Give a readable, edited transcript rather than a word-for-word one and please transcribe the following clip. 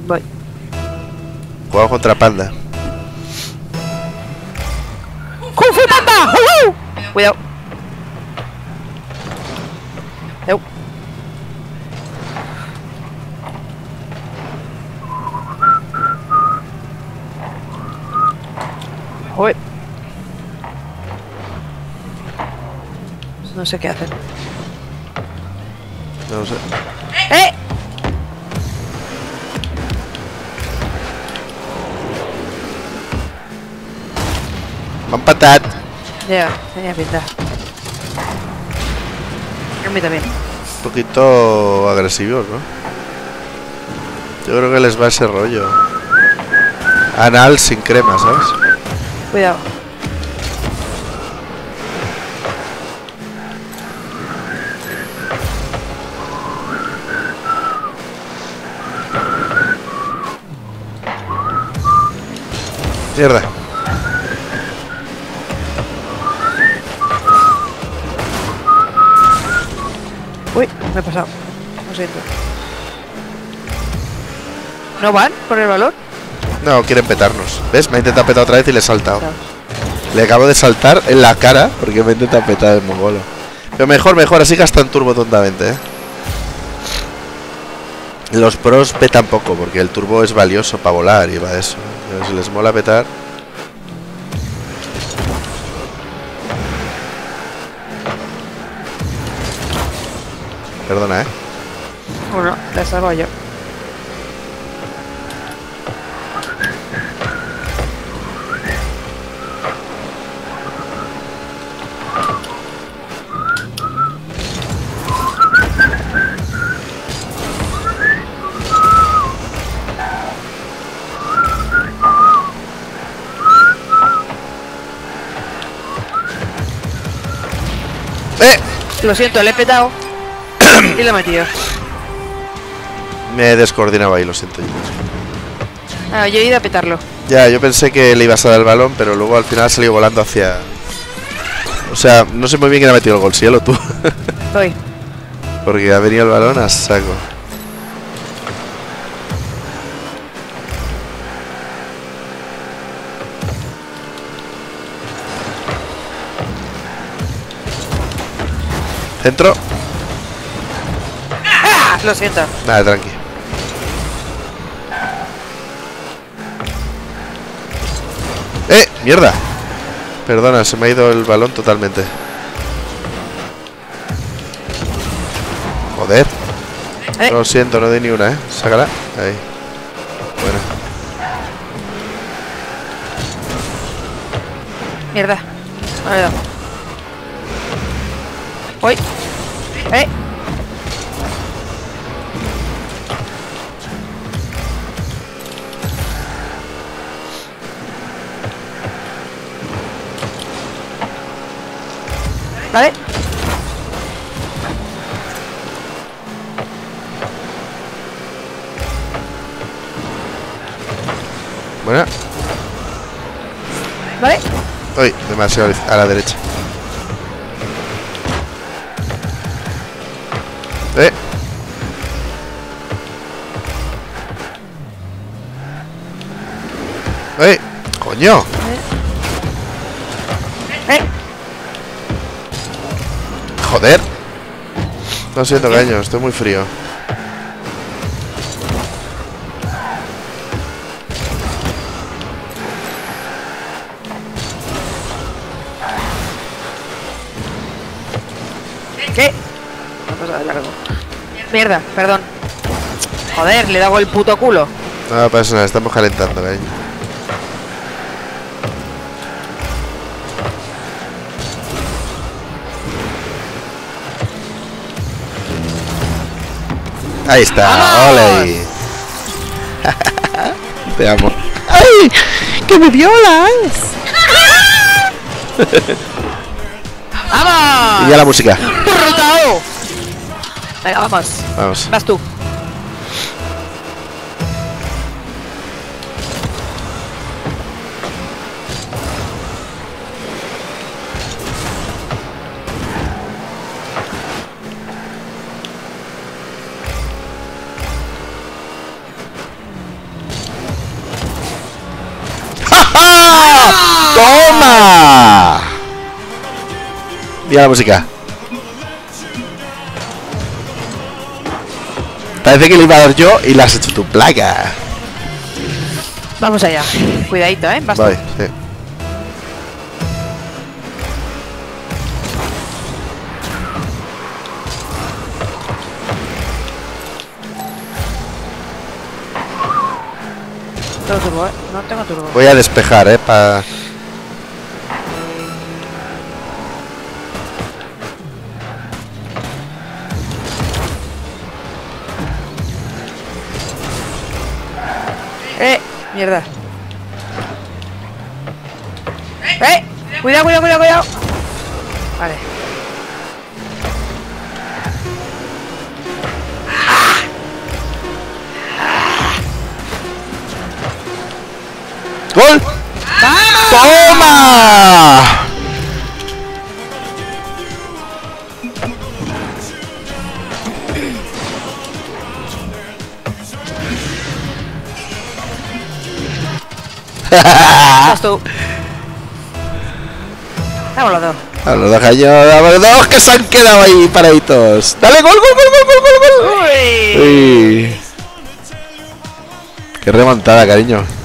Voy. Juego contra Panda. ¡Kung Fu Panda! Cuidado. Eu. Joder. No sé qué hacen. No sé. ¡Eh! M'han patat. Ya, tenía pinta. A mí también. Un poquito agresivos, ¿no? Yo creo que les va ese rollo. Anal sin crema, ¿sabes? Cuidado. Mierda. Uy, me he pasado. Lo siento. ¿No van por el valor? No, quieren petarnos. ¿Ves? Me ha intentado petar otra vez y le he saltado. Claro. Le acabo de saltar en la cara porque me intenta petar el mongolo. Pero mejor, así gastan turbo tontamente, ¿eh? Los pros petan poco porque el turbo es valioso para volar y va eso. Pero si les mola petar... Perdona, ¿eh? Bueno, la salvo yo. Lo siento, le he petado. Y lo he metido. Me he descoordinado ahí, lo siento. Ah, yo he ido a petarlo. Ya, yo pensé que le ibas a dar el balón, pero luego al final ha salido volando hacia... O sea, no sé muy bien quién ha metido el gol, cielo tú. Voy. Porque ha venido el balón a saco. Centro. ¡Ah! Lo siento. Nada, tranqui. ¡Mierda! Perdona, se me ha ido el balón totalmente. Joder. Lo siento, no doy ni una, ¿eh? Sácala. Ahí. Bueno. Mierda. Me he dado. Voy. Vale. Buena. Vale. Uy, demasiado a la derecha. ¡Coño! Joder. Lo siento, caño, estoy muy frío. ¿Qué? No pasa de largo. Mierda, perdón. Joder, le he dado el puto culo. No pasa nada, estamos calentando, caño. Ahí está, ole. Te amo. ¡Ay! ¡Que me violas! ¡Vamos! Y ya la música. ¡Brutao! Venga, vamos. Vamos. Vas tú. ¡Toma! Mira la música. Parece que le iba a dar yo y la has hecho tu placa. Vamos allá. Cuidadito, basta. Voy, sí. Tengo turbo, no tengo turbo. Voy a despejar, para... Mierda. Cuidado, cuidado, cuidado, cuidado. Vale. ¡Gol! ¡Toma! Vas tú. Vamos los dos. A los dos cañones, a los dos que se han quedado ahí paraditos. ¡Dale, gol, gol, gol, gol, gol, gol, gol! Uy. Uy. ¡Qué remontada, cariño!